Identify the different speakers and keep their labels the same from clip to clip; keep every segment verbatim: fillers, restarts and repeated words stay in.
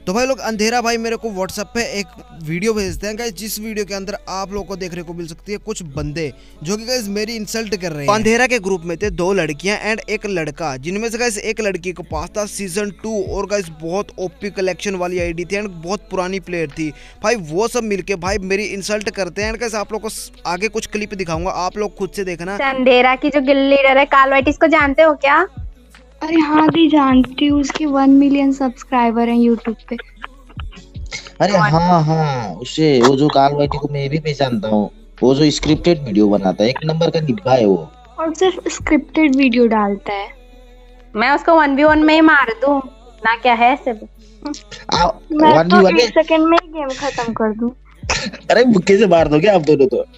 Speaker 1: तो भाई लोग अंधेरा भाई मेरे को व्हाट्सएप पे एक वीडियो भेजते हैं गाइस, जिस वीडियो के अंदर आप लोगों को देखने को मिल सकती है कुछ बंदे जो कि गाइस मेरी इंसल्ट कर रहे हैं। अंधेरा के ग्रुप में थे दो लड़कियां एंड एक लड़का, जिनमें से गाइस एक लड़की के पास था सीजन टू और गाइस बहुत ओपी कलेक्शन वाली आईडी थी एंड बहुत पुरानी प्लेयर थी भाई। वो सब मिलके भाई मेरी इंसल्ट करते हैं। गाइस आप लोग को आगे कुछ क्लिप दिखाऊंगा, आप लोग खुद से देखना।
Speaker 2: अंधेरा की जो गिल्ड लीडर है कालवाइट, इसको जानते हो क्या?
Speaker 3: अरे हाँ दी जानती हूँ, उसके वन मिलियन सब्सक्राइबर हैं यूट्यूब पे।
Speaker 4: अरे हाँ हाँ उसे, वो जो कालवाइटी को मैं भी पहचानता हूँ, वो जो स्क्रिप्टेड वीडियो बनाता है, एक नंबर का निभा है वो।
Speaker 3: और सिर्फ स्क्रिप्टेड वीडियो डालता है।
Speaker 2: मैं उसको वन वी वन में ही मार दूं ना, क्या है सिर्फ
Speaker 3: मैं तो एक सेकंड में ही गेम खत्म कर दूं।
Speaker 4: अरे मुक्के से मार दोगे आप दोनों तो।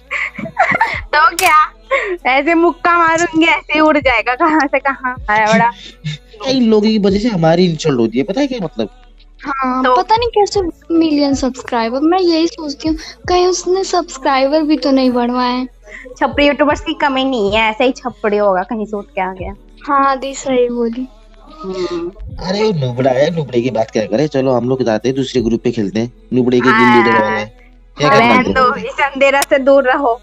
Speaker 2: तो क्या ऐसे मुक्का मारूंगी ऐसे उड़ जाएगा कहाँ से कहाँ है बड़ा।
Speaker 4: इन लोगों की वजह से हमारी इंसल्ट होती है, पता है क्या मतलब।
Speaker 3: हाँ तो पता नहीं कैसे मिलियन सब्सक्राइबर। मैं यही सोचती हूँ कहीं उसने सब्सक्राइबर भी तो नहीं बढ़वाए।
Speaker 2: छपरी यूट्यूबर्स की कमी नहीं है, ऐसे ही छपड़ी होगा कहीं से उठ के आ गया।
Speaker 3: हाँ दी सही बोली।
Speaker 4: अरे वो नुबड़ा है, नुबड़े की बात क्या करे। चलो हम लोग जाते हैं दूसरे ग्रुप पे खेलते हैं, नुबड़े के गिल्ड लीडर वाले। क्या करना है
Speaker 2: तो इस अंधेरा से दूर रहो।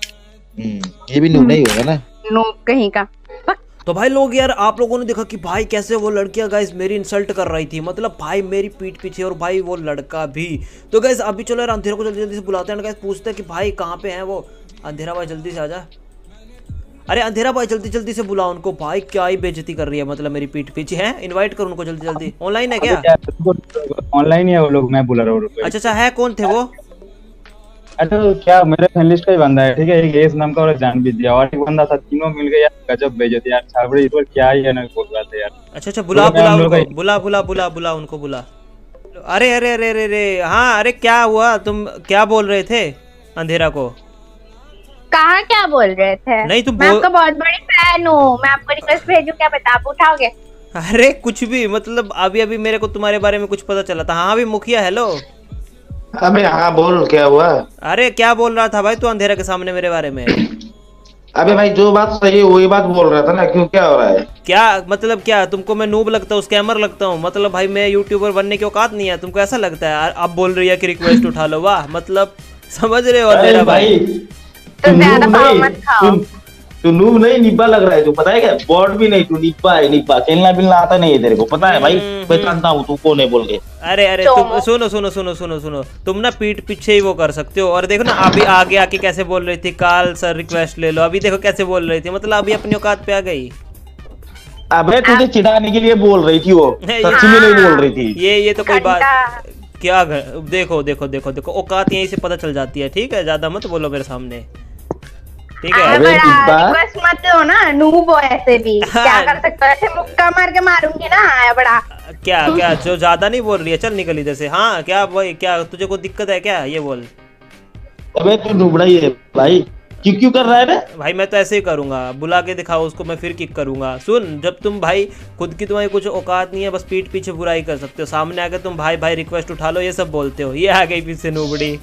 Speaker 4: ये भी नुबड़ा ही होगा ना,
Speaker 2: नूब कहीं का।
Speaker 1: तो भाई लोग यार आप लोगों ने देखा कि भाई कैसे वो लड़कियां गाइस मेरी इंसल्ट कर रही थी, मतलब भाई मेरी पीठ पीछे और भाई वो लड़का भी। तो गाइस अभी चलो यार अंधेरा को जल्दी जल्दी से बुलाते हैं गाइस, पूछते हैं कि भाई कहाँ पे हैं वो। अंधेरा भाई जल्दी से आजा। अरे अंधेरा भाई जल्दी जल्दी से बुलाओ उनको। भाई क्या ही बेइज्जती कर रही है, मतलब मेरी पीठ पीछे है। इनवाइट करो उनको जल्दी जल्दी। ऑनलाइन है क्या?
Speaker 5: ऑनलाइन ही है वो लोग, मैं बुला रहा हूँ।
Speaker 1: अच्छा अच्छा है, कौन थे वो?
Speaker 5: अरे तो क्या मेरे फ्रेंड लिस्ट का ही बंदा है, ठीक है। एक एस नाम का और जान भी दिया और एक बंदा था, तीनों मिल गए यार। गजब बेइज्जती यार, छाबड़ी इस बार क्या ही है ना बोल रहा था यार।
Speaker 1: अच्छा अच्छा बुला बुला उनको, बुला बुला बुला बुला उनको बुला। अरे अरे अरे अरे अरे हाँ, अरे क्या हुआ, तुम क्या बोल रहे थे अंधेरा को?
Speaker 2: कहाँ क्या बोल रहे थे?
Speaker 1: नहीं तुम
Speaker 2: मैं आपका बहुत बड़ी फैन हूँ, मैं आपको रिक्वेस्ट भेजूं क्या, बता आप उठाओगे?
Speaker 1: अरे कुछ भी, मतलब अभी अभी मेरे को तुम्हारे बारे में कुछ पता चला था। हाँ भी मुखिया हेलो।
Speaker 4: अबे हाँ बोल, क्या हुआ?
Speaker 1: अरे क्या बोल रहा था भाई तू अंधेरा के सामने मेरे बारे में?
Speaker 4: अबे भाई जो बात सही है वही बात बोल रहा था ना, क्यों क्या हो रहा है?
Speaker 1: क्या मतलब क्या तुमको मैं नूब लगता हूँ, स्कैमर लगता हूँ? मतलब भाई मैं यूट्यूबर बनने की औकात नहीं है, तुमको ऐसा लगता है? अब बोल रही है कि रिक्वेस्ट उठा लो, वाह मतलब समझ रहे हो अंधेरा भाई।
Speaker 2: तो ज्यादा पाव मत खाओ।
Speaker 4: तू नूब नहीं निब्बा लग रहा है, तू पता है क्या? बॉट भी नहीं, तू निब्बा है। निब्बा खेलना बिलना आता नहीं है तेरे को, पता है भाई। पहचानता हूँ तू कौन है बोल के।
Speaker 1: अरे अरे तुम सुनो सुनो सुनो सुनो सुनो तुम ना पीठ पीछे ही वो कर सकते हो। और देखो ना अभी आगे आके कैसे बोल रही थी, काल सर रिक्वेस्ट ले लो। अभी देखो कैसे बोल रही थी, मतलब अभी अपनी औकात पे आ गई।
Speaker 4: अबे तुझे चिढ़ाने के लिए बोल रही थी वो, सच्ची में नहीं बोल रही थी।
Speaker 1: ये ये तो कोई बात क्या। देखो देखो देखो देखो औकात यहीं से पता चल जाती है, ठीक है? ज्यादा मत बोलो मेरे सामने, ठीक है?
Speaker 2: रिक्वेस्ट मत हो ना, नूब हो ऐसे भी। क्या कर सकते हो, ऐसे मुक्का मार के मारूंगी ना। आया बड़ा
Speaker 1: क्या क्या जो ज्यादा नहीं बोल रही है, चल निकल इधर से। हाँ क्या भाई, क्या तुझे कोई दिक्कत है क्या? ये बोल।
Speaker 4: अबे तू नुबड़ा ही है भाई, क्यों क्यों कर रहा है बे?
Speaker 1: भाई मैं तो ऐसे ही करूंगा, बुला के दिखाओ उसको, मैं फिर किक करूंगा। सुन, जब तुम भाई खुद की तुम्हारी कुछ औकात नहीं है, बस पीठ पीछे बुराई कर सकते हो, सामने आके तुम भाई भाई रिक्वेस्ट उठा लो ये सब बोलते हो। ये आ गई पीछे नूबड़ी।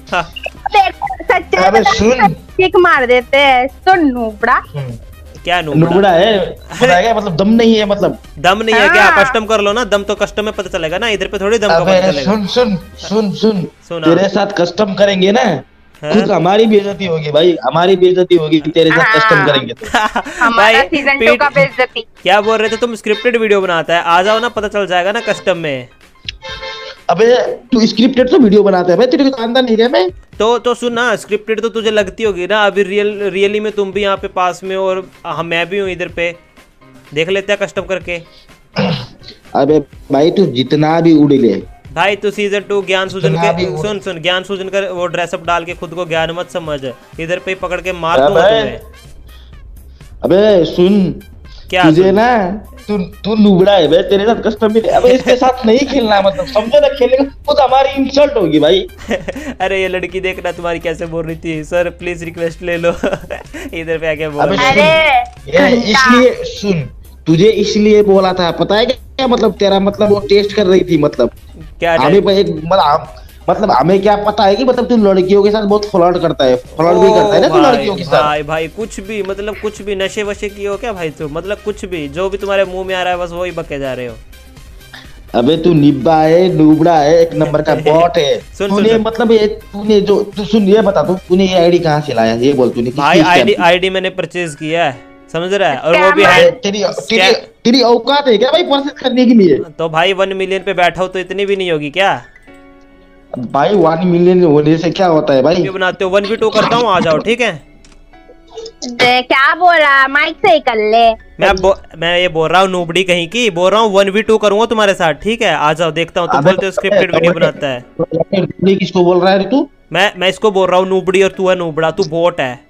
Speaker 2: सच्चे सुन किक मार देते हैं तो नूबड़ा।
Speaker 1: क्या नूबड़ा?
Speaker 4: नूबड़ा है क्या? मतलब दम नहीं है, मतलब
Speaker 1: दम नहीं है क्या? कस्टम कर लो ना, दम तो कस्टम में पता चलेगा ना, इधर पे थोड़ी दम का पता चलेगा।
Speaker 4: सुन सुन सुन सुन सुन तेरे साथ कस्टम करेंगे ना, खुद हमारी बेइज्जती होगी भाई, हमारी बेइज्जती होगी तेरे साथ कस्टम करेंगे तो।
Speaker 2: हमारा सीजन टू का बेइज्जती।
Speaker 1: क्या बोल रहे थे तुम? स्क्रिप्टेड वीडियो बनाता है, आ जाओ ना, पता चल जाएगा ना कस्टम में।
Speaker 4: अबे तू स्क्रिप्टेड तो वीडियो बनाता है भाई, तेरे को जानता नहीं है मैं।
Speaker 1: तो तो सुन ना, स्क्रिप्टेड तो तुझे लगती होगी ना, अभी रियल रियली में तुम भी यहाँ पे पास में और हम मैं भी हूँ इधर पे, देख लेते हैं कस्टम करके।
Speaker 4: अबे भाई तू जितना भी उड़ ले
Speaker 1: भाई, तू सीजन टू ज्ञान सूजन के सुन सुन ज्ञान सूजन कर वो ड्रेसअप डाल के खुद को ज्ञान मत समझ, इधर पे पकड़ के मार दूंगा तुम्हें।
Speaker 4: अबे सुन
Speaker 1: क्या
Speaker 4: तुझे ना, तू तू नुबड़ा है बे, तेरे साथ कस्टम भी। अबे इसके साथ नहीं खेलना, मतलब समझे ना, खेलेगा खुद हमारी इंसल्ट होगी भाई।
Speaker 1: अरे ये लड़की देखना तुम्हारी कैसे बोल रही थी, सर प्लीज रिक्वेस्ट ले लो। इधर पे आके बोल।
Speaker 2: अरे
Speaker 4: इसलिए सुन, तुझे इसलिए बोला था, पता है क्या? मतलब तेरा मतलब वो टेस्ट कर रही थी, मतलब
Speaker 1: क्या
Speaker 4: हमें एक मतलब मतलब हमें क्या पता है कि मतलब तू लड़कियों के साथ बहुत फ्लर्ट करता है, फ्लर्ट भी करता है ना तू लड़कियों के साथ।
Speaker 1: भाई भाई कुछ भी, मतलब कुछ भी नशे वशे की हो क्या भाई तू? मतलब कुछ भी जो भी तुम्हारे मुंह में आ रहा है बस वही बके जा रहे हो।
Speaker 4: अबे तू निब्बा है, नूबड़ा है, एक नंबर का बॉट है।
Speaker 6: सुन,
Speaker 4: तूने
Speaker 6: सुन,
Speaker 4: मतलब ये तूने जो तू सुन ये बता तू तूने ये आईडी कहाँ से लाया, ये बोल तूने।
Speaker 6: भाई आईडी आईडी मैंने परचेज किया है, समझ रहा है, और वो भी है।
Speaker 4: तेरी तेरी तेरी औकात है क्या भाई परचेज करने के लिए?
Speaker 6: तो भाई वन मिलियन पे बैठा हो तो इतनी भी नहीं होगी क्या
Speaker 4: भाई? वन मिलियन होने से क्या होता है भाई?
Speaker 6: बनाते हो वन वी टू करता हूँ, आ जाओ ठीक है।
Speaker 2: दे, क्या बोल रहा, माइक से ही कर ले।
Speaker 6: मैं बो, मैं ये बोल रहा हूँ नूबड़ी कहीं की, बोल रहा हूँ वन वी टू करूंगा तुम्हारे साथ, ठीक है? आ जाओ, देखता हूँ। तुम बोलते हो स्क्रिप्टेड वीडियो बनाता है।
Speaker 4: तो किसको बोल रहा है तू?
Speaker 6: मैं मैं इसको बोल रहा हूँ नूबड़ी, और तू है नूबड़ा, तू बोट है।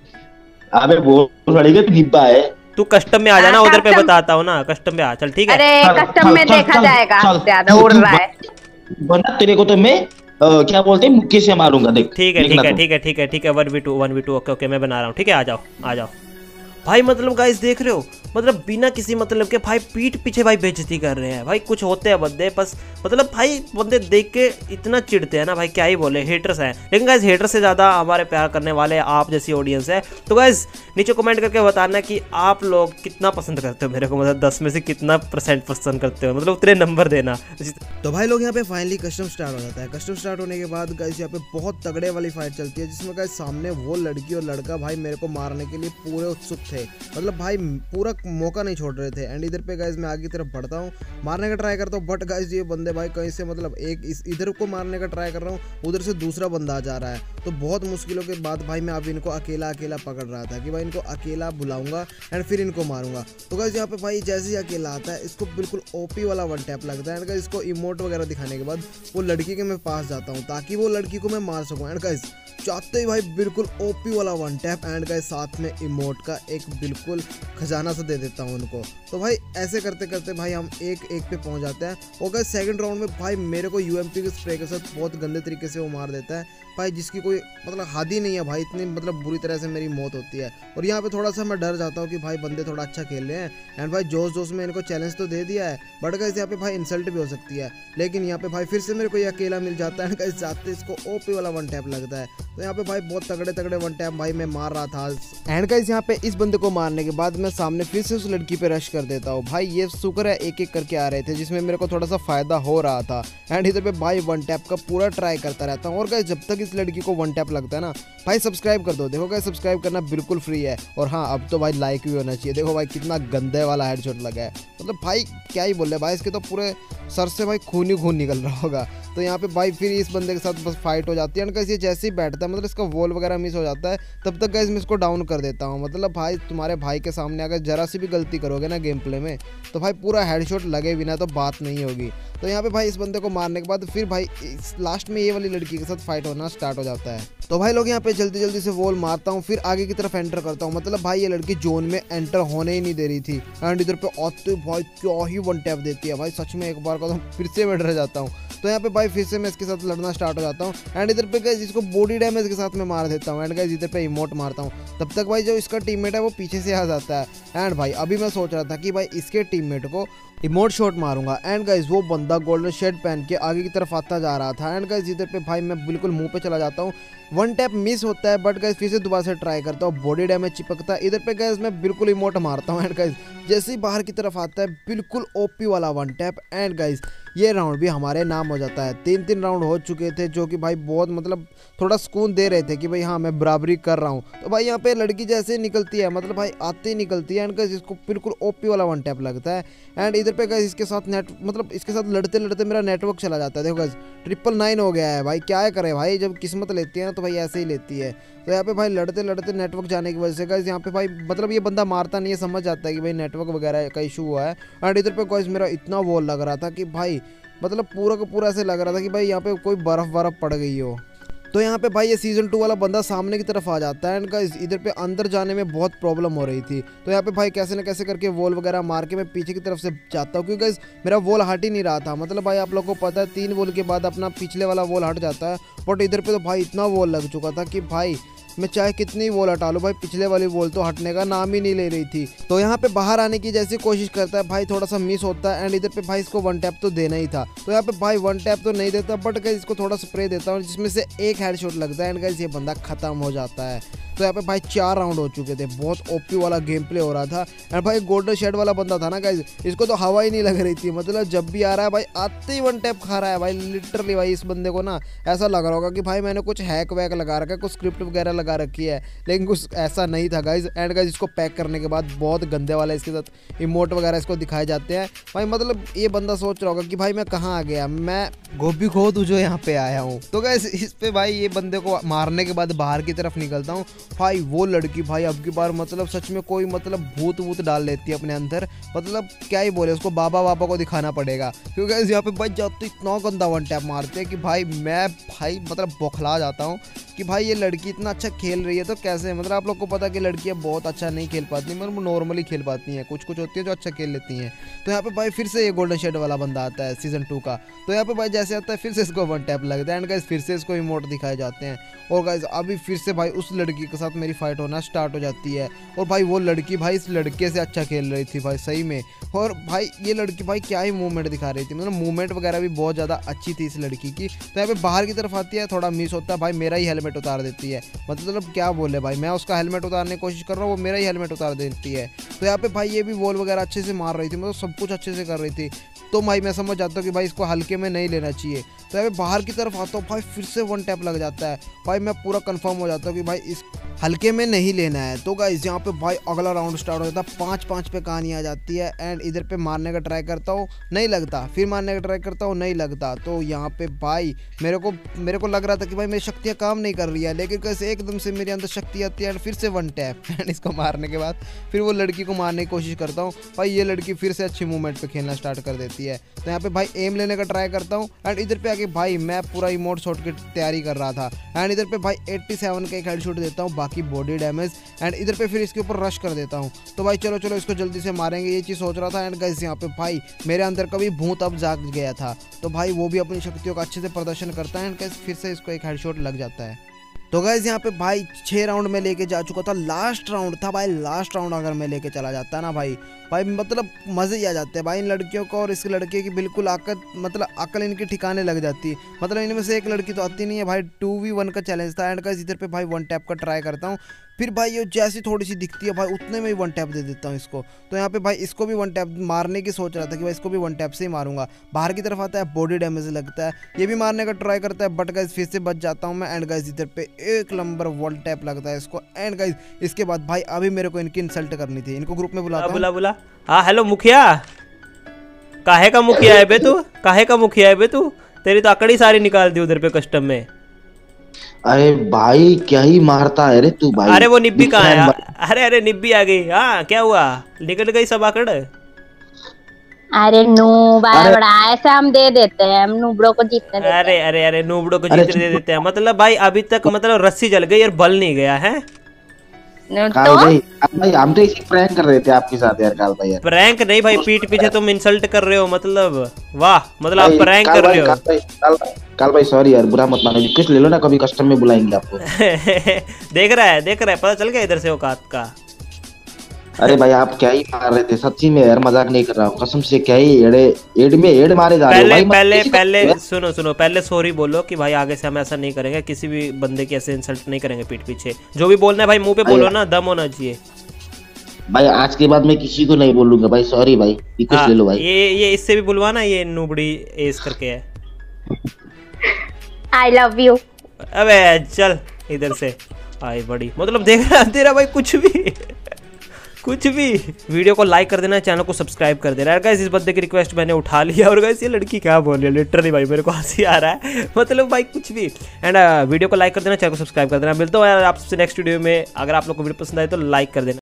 Speaker 4: अबे बोल रही है, तू निब्बा है।
Speaker 6: तू कस्टम में आ जाना, उधर पे बताता हूँ ना, कस्टम में आ, चल ठीक है।
Speaker 2: अरे कस्टम में देखा जाएगा, ज्यादा उड़ रहा है।
Speaker 4: बना तेरे को तो मैं Uh, क्या बोलते हैं मुक्के से मारूंगा, देख।
Speaker 6: ठीक है ठीक है ठीक है ठीक है ठीक है one v two one v two okay okay मैं बना रहा हूँ, ठीक है? आ जाओ आ जाओ भाई। मतलब गाइस देख रहे हो, मतलब बिना किसी मतलब के भाई पीठ पीछे भाई बेइज्जती कर रहे हैं भाई। कुछ होते हैं बंदे बस, मतलब भाई बंदे देख के इतना चिढ़ते हैं ना भाई, क्या ही बोले, हेटर्स हैं। लेकिन गाइस हेटर से ज़्यादा हमारे प्यार करने वाले आप जैसी ऑडियंस है। तो गाइस नीचे कमेंट करके बताना कि आप लोग कितना पसंद करते हो मेरे को, मतलब दस में से कितना परसेंट पसंद करते हो, मतलब उतने नंबर देना।
Speaker 1: तो भाई लोग यहाँ पे फाइनली कस्टम स्टार्ट हो जाता है। कस्टम स्टार्ट होने के बाद गाइस यहाँ पे बहुत तगड़े वाली फाइट चलती है, जिसमें गाइस सामने वो लड़की और लड़का भाई मेरे को मारने के लिए पूरे उत्सुक थे, मतलब भाई पूरा मौका नहीं छोड़ रहे थे। एंड इधर पे गाइस मैं आगे की तरफ बढ़ता हूँ, मारने का ट्राई करता हूँ, बट गाइस ये बंदे भाई कहीं से मतलब एक इस इधर को मारने का ट्राई कर रहा हूँ, उधर से दूसरा बंदा आ जा रहा है। तो बहुत मुश्किलों के बाद भाई मैं अब इनको अकेला अकेला पकड़ रहा था कि भाई इनको अकेला बुलाऊंगा एंड फिर इनको मारूंगा। तो गाइस यहाँ पे भाई जैसे ही अकेला आता है, इसको बिल्कुल ओपी वाला वन टैप लगता है। एंड गाइस इसको इमोट वगैरह दिखाने के बाद वो लड़की के मैं पास जाता हूँ ताकि वो लड़की को मैं मार सकूँ। एंड गाइस चाहते ही भाई बिल्कुल ओपी वाला वन टैप, एंड गाइस साथ में इमोट का एक बिल्कुल खजाना सा दे देता हूँ उनको। तो भाई ऐसे करते करते भाई हम एक एक पे पहुंच जाते हैं। और गाइस सेकंड राउंड में भाई मेरे को यूएमपी के स्प्रे के साथ बहुत गंदे तरीके से वो मार देता है भाई, जिसकी कोई मतलब हद ही नहीं है भाई, इतनी मतलब बुरी तरह से मेरी मौत होती है। और यहाँ पे थोड़ा सा मैं डर जाता हूँ कि भाई बंदे थोड़ा अच्छा खेल रहे हैं, एंड भाई जोश जोश में इनको चैलेंज तो दे दिया है, बट गाइस यहाँ पे भाई इंसल्ट भी हो सकती है। लेकिन यहाँ पे भाई फिर से मेरे को ये अकेला मिल जाता है, गाइस जाते इसको ओपी वाला वन टैप लगता है। तो यहाँ पे भाई बहुत तगड़े तगड़े वन टैप भाई मैं मार रहा था। एंड गाइस यहाँ पे इस बंदे को मारने के बाद मैं सामने फिर से उस लड़की पे रश कर देता हूँ भाई। ये शुक्र है एक एक करके आ रहे थे, जिसमें मेरे को थोड़ा सा फायदा हो रहा था। एंड इधर पे भाई वन टैप का पूरा ट्राई करता रहता हूँ। और गाइस जब तक इस लड़की को वन टैप लगता है ना भाई, सब्सक्राइब कर दो। देखो गाइस सब्सक्राइब करना बिल्कुल फ्री है, और हाँ अब तो भाई लाइक भी होना चाहिए। देखो भाई कितना गंदे वाला हेडशॉट लगा है, मतलब भाई क्या ही बोल रहे भाई, इसके तो पूरे सर से भाई खून ही खून निकल रहा होगा। तो यहाँ पे भाई फिर इस बंदे के साथ बस फाइट हो जाती है। एंड गाइस ये जैसे ही बैठता है, मतलब इसका वॉल वगैरह मिस हो जाता है, तब तक गाइस मैं इसको डाउन कर देता हूँ। मतलब भाई तुम्हारे भाई के सामने अगर जरा सी भी गलती करोगे ना गेम प्ले में, तो भाई पूरा हेडशॉट लगे बिना तो बात नहीं होगी। तो यहाँ पे भाई इस बंदे को मारने के बाद फिर भाई लास्ट में ये वाली लड़की के साथ फाइट होना स्टार्ट हो जाता है। तो भाई लोग यहाँ पे जल्दी जल्दी से वॉल मारता हूँ, फिर आगे की तरफ एंटर करता हूँ। मतलब भाई ये लड़की जोन में एंटर होने ही नहीं दे रही थी, एंड इधर पे आते भाई क्या ही वन टैप देती है भाई, सच में एक बार का तो फिर से मैं डर जाता हूँ। तो यहाँ पे भाई फिर से मैं इसके साथ लड़ना स्टार्ट हो जाता हूँ। एंड इधर पे गाइस इसको बॉडी डैमेज के साथ मैं मार देता हूँ। एंड गाइस इधर पे इमोट मारता हूँ, तब तक भाई जो इसका टीममेट है वो पीछे से आ जाता है। एंड भाई अभी मैं सोच रहा था कि भाई इसके टीममेट को इमोट शॉट मारूंगा। एंड गाइस वो बंदा गोल्डन शेड पहन के आगे की तरफ आता जा रहा था। एंड गाइस इधर पे भाई मैं बिल्कुल मुंह पे चला जाता हूँ, वन टैप मिस होता है, बट गाइस फिर से दोबारा से ट्राई करता हूँ, बॉडी डैमेज चिपकता है। इधर पे गाइस मैं बिल्कुल इमोट मारता हूँ। एंड गाइस जैसे ही बाहर की तरफ आता है बिल्कुल ओपी वाला वन टैप। एंड गाइस ये राउंड भी हमारे नाम हो जाता है। तीन तीन राउंड हो चुके थे, जो कि भाई बहुत मतलब थोड़ा सुकून दे रहे थे कि भाई हाँ मैं बराबरी कर रहा हूँ। तो भाई यहाँ पे लड़की जैसे निकलती है, मतलब भाई आते ही निकलती है। एंड गाइस इसको बिल्कुल ओपी वाला वन टैप लगता है। एंड इधर पे गाइस इसके साथ नेट मतलब इसके साथ लड़ते लड़ते मेरा नेटवर्क चला जाता है। देखो गाइस ट्रिपल नाइन हो गया है भाई, क्या करे भाई, जब किस्मत लेती है ना तो भाई ऐसे ही लेती है। तो यहाँ पे भाई लड़ते लड़ते नेटवर्क जाने की वजह से गाइस यहाँ पे भाई मतलब ये बंदा मारता नहीं है, समझ जाता है कि भाई नेटवर्क वगैरह का इशू हुआ है। एंड इधर पे गाइस मेरा इतना वॉल लग रहा था कि भाई मतलब पूरा का पूरा ऐसे लग रहा था कि भाई यहाँ पे कोई बर्फ बर्फ पड़ गई हो। तो यहाँ पे भाई ये सीजन टू वाला बंदा सामने की तरफ आ जाता है। एंड गाइस इधर पे अंदर जाने में बहुत प्रॉब्लम हो रही थी। तो यहाँ पे भाई कैसे न कैसे करके वॉल वगैरह मार के मैं पीछे की तरफ से जाता हूँ, क्योंकि गाइस मेरा वॉल हट ही नहीं रहा था। मतलब भाई आप लोगों को पता है तीन वॉल के बाद अपना पिछले वाला वॉल हट जाता है, बट इधर पे तो भाई इतना वॉल लग चुका था कि भाई मैं चाहे कितनी वॉल हटा लूँ भाई, पिछले वाली वॉल तो हटने का नाम ही नहीं ले रही थी। तो यहाँ पे बाहर आने की जैसी कोशिश करता है भाई, थोड़ा सा मिस होता है। एंड इधर पे भाई इसको वन टैप तो देना ही था, तो यहाँ पे भाई वन टैप तो नहीं देता, बट गाइस इसको थोड़ा स्प्रे देता हूँ जिसमें से एक हेडशॉट लगता है। एंड गाइस ये बंदा खत्म हो जाता है। तो यहाँ पे भाई चार राउंड हो चुके थे, बहुत ओपी वाला गेम प्ले हो रहा था। एंड भाई गोल्डन शेड वाला बंदा था ना गाइज, इसको तो हवा ही नहीं लग रही थी, मतलब जब भी आ रहा है भाई आते ही वन टैप खा रहा है भाई। लिटरली भाई इस बंदे को ना ऐसा लग रहा होगा कि भाई मैंने कुछ हैक वैक लगा रखा है, कुछ स्क्रिप्ट वगैरह लगा रखी है, लेकिन कुछ ऐसा नहीं था गाइज। एंड गाइज इसको पैक करने के बाद बहुत गंदे वाला इसके साथ इमोट वगैरह इसको दिखाए जाते हैं भाई। मतलब ये बंदा सोच रहा होगा कि भाई मैं कहाँ आ गया, मैं गोभी खो तू जो यहाँ पे आया हूँ। तो गाइज इस पे भाई ये बंदे को मारने के बाद बाहर की तरफ निकलता हूँ भाई। वो लड़की भाई अब की बार मतलब सच में कोई मतलब भूत वूत डाल लेती है अपने अंदर, मतलब क्या ही बोले उसको, बाबा बाबा को दिखाना पड़ेगा। क्योंकि यहाँ पे भाई जाते इतना गंदा वन टैप मारते हैं कि भाई मैं भाई मतलब बौखला जाता हूँ कि भाई ये लड़की इतना अच्छा खेल रही है तो कैसे, मतलब आप लोग को पता है कि लड़कियाँ बहुत अच्छा नहीं खेल पाती, मतलब नॉर्मली खेल पाती हैं, कुछ कुछ होती है जो अच्छा खेल लेती हैं। तो यहाँ पे भाई फिर से ये गोल्डन शेड वाला बंदा आता है सीजन टू का, तो यहाँ पे भाई जैसे आता है फिर से इसको वन टैप लगता है। एंड गाइस फिर से इसको इमोट दिखाए जाते हैं। और गाइस अभी फिर से भाई उस लड़की के साथ मेरी फाइट होना स्टार्ट हो जाती है। और भाई वो लड़की भाई इस लड़के से अच्छा खेल रही थी भाई सही में। और भाई ये लड़की भाई क्या ही मूवमेंट दिखा रही थी, मतलब मूवमेंट वगैरह भी बहुत ज़्यादा अच्छी थी इस लड़की की। तो यहाँ पे बाहर की तरफ आती है, थोड़ा मिस होता है भाई, मेरा ही हेलमेट उतार देती है, मतलब क्या बोले भाई, मैं उसका हेलमेट उतारने की कोशिश कर रहा हूँ, वो मेरा ही हेलमेट उतार देती है। तो यहाँ पे भाई ये भी वॉल वगैरह अच्छे से मार रही थी, मतलब सब कुछ अच्छे से कर रही थी। तो भाई मैं समझ जाता हूँ कि भाई इसको हल्के में नहीं लेना चाहिए। तो यहाँ पे बाहर की तरफ आता हूँ भाई, फिर से वन टैप लग जाता है भाई, मैं पूरा कंफर्म हो जाता हूँ कि भाई इस हल्के में नहीं लेना है। तो गाइस यहाँ पे भाई अगला राउंड स्टार्ट हो जाता है, पाँच पाँच पे कहानी आ जाती है। एंड इधर पे मारने का ट्राई करता हूँ, नहीं लगता, फिर मारने का ट्राई करता हूँ, नहीं लगता। तो यहाँ पे भाई मेरे को मेरे को लग रहा था कि भाई मेरी शक्तियाँ काम नहीं कर रही है, लेकिन कैसे एकदम से मेरे अंदर शक्ति आती है। एंड फिर से वन टैप, एंड इसको मारने के बाद फिर वो लड़की को मारने की कोशिश करता हूँ भाई, ये लड़की फिर से अच्छी मूवमेंट पे खेलना स्टार्ट कर देती है। तो यहाँ पे भाई एम लेने का ट्राई करता हूँ। एंड इधर पे आके भाई मैं पूरा इमोट शॉट की तैयारी कर रहा था। एंड इधर पे भाई सत्तासी का एक हेडशॉट देता हूँ, बाकी बॉडी डैमेज। एंड इधर पे फिर इसके ऊपर रश कर देता हूँ। तो भाई चलो चलो इसको जल्दी से मारेंगे, ये चीज़ सोच रहा था। एंड गाइस यहाँ पे भाई मेरे अंदर का भी भूत अब जाग गया था, तो भाई वो भी अपनी शक्तियों का अच्छे से प्रदर्शन करता है। एंड गाइस फिर से इसको एक हेडशॉट लग जाता है। तो गाइस यहाँ पे भाई छः राउंड में लेके जा चुका था, लास्ट राउंड था भाई। लास्ट राउंड अगर मैं लेके चला जाता ना भाई भाई मतलब मज़े ही आ जाते हैं भाई इन लड़कियों को। और इस लड़के की बिल्कुल अकल मतलब अकल इनकी ठिकाने लग जाती है, मतलब इनमें से एक लड़की तो आती नहीं है भाई। टू वी वन का चैलेंज था। एंड गाइस इधर पे भाई वन टैप का ट्राई करता हूँ, फिर भाई ये जैसी थोड़ी सी दिखती है भाई उतने में ही वन टैप दे देता हूँ इसको। तो यहाँ पे भाई इसको भी वन टैप मारने की सोच रहा था कि भाई इसको भी वन टैप से ही मारूंगा। बाहर की तरफ आता है, बॉडी डैमेज लगता है, ये भी मारने का ट्राई करता है, बट गाइस फिर से बच जाता हूँ मैं। एंड गाइस इधर पे एक नंबर वन टैप लगता है इसको। एंड गाइस इसके बाद भाई अभी मेरे को इनकी इंसल्ट करनी थी, इनको ग्रुप में बुलाता हूं।
Speaker 6: बुला बुला हाँ हेलो मुखिया, काहे का मुखिया है बे तू, काहे का मुखिया है बे तू, तेरी तो अकड़ी सारी निकाल दी उधर पे कस्टम में।
Speaker 4: अरे भाई क्या ही मारता है रे तू भाई।
Speaker 6: अरे वो निब्बी कहाँ है? अरे अरे निब्बी आ गई। हाँ क्या हुआ, निकल गई सब आकड़?
Speaker 2: अरे नूब बड़ा ऐसा हम दे देते हैं, हम नूबड़ों को जीतने देते हैं।
Speaker 6: अरे अरे अरे नूबड़ों को जीतने दे देते हैं, मतलब भाई अभी तक मतलब रस्सी जल गई और बल नहीं गया है।
Speaker 2: तो
Speaker 4: भाई भाई हम तो इसी प्रैंक कर रहे थे आपके साथ यार काल भाई। यार
Speaker 6: प्रैंक नहीं भाई, पीठ पीछे तुम इंसल्ट कर रहे हो, मतलब वाह, मतलब आप प्रैंक कर रहे हो।
Speaker 4: काल भाई सॉरी यार, बुरा मत मानो, रिक्वेस्ट ले लो ना, कभी कस्टम में बुलाएंगे आपको।
Speaker 6: देख रहा है देख रहा है पता चल गया इधर से औकात का।
Speaker 4: अरे भाई आप क्या ही मार रहे थे सच्ची में यार, मजाक नहीं कर रहा हूँ कसम से। क्या ही एड़े एड में एड मारे जा रहे हो भाई।
Speaker 6: पहले पहले सुनो सुनो पहले सॉरी बोलो कि भाई आगे से हम ऐसा नहीं करेंगे, किसी भी बंदे की ऐसे इंसल्ट नहीं करेंगे पीठ पीछे। जो भी बोलना है भाई मुंह पे बोलो ना, दम होना चाहिए
Speaker 4: भाई। आज के बाद मैं किसी को नहीं बोलूंगा भाई, सॉरी भाई, रिक्वेस्ट ले लो भाई।
Speaker 6: ये ये इससे भी बुलवाना, ये नूबड़ी एस करके है।
Speaker 2: I love you.
Speaker 6: अबे चल इधर से आई बड़ी, मतलब देख रहा तेरा भाई कुछ भी कुछ भी। वीडियो को लाइक कर देना, चैनल को सब्सक्राइब कर देना। गाइस इस बंदे की रिक्वेस्ट मैंने उठा लिया। और गाइस ये लड़की क्या बोल रही है, लिटरली भाई मेरे को हंसी आ रहा है, मतलब भाई कुछ भी। एंड वीडियो को लाइक कर देना, चैनल को सब्सक्राइब कर देना। मिलता हूँ यार आपसे नेक्स्ट वीडियो में। अगर आप लोग को वीडियो पसंद आए तो लाइक कर देना।